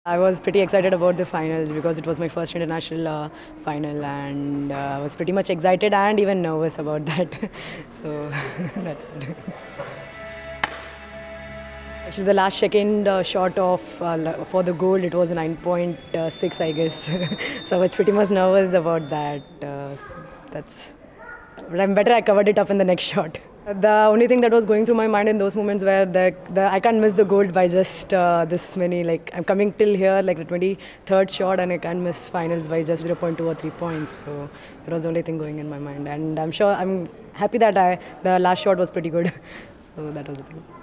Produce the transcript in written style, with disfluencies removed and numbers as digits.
I was pretty excited about the finals because it was my first international final, and I was pretty much excited and even nervous about that. So that's it. Actually, the last second shot of for the gold, it was a 9.6, I guess. So I was pretty much nervous about that. But I'm better. I covered it up in the next shot. The only thing that was going through my mind in those moments were I can't miss the gold by just this many. Like I'm coming till here, like the 23rd shot, and I can't miss finals by just 0.2 or 3 points. So that was the only thing going in my mind. And I'm happy that the last shot was pretty good. So that was the thing.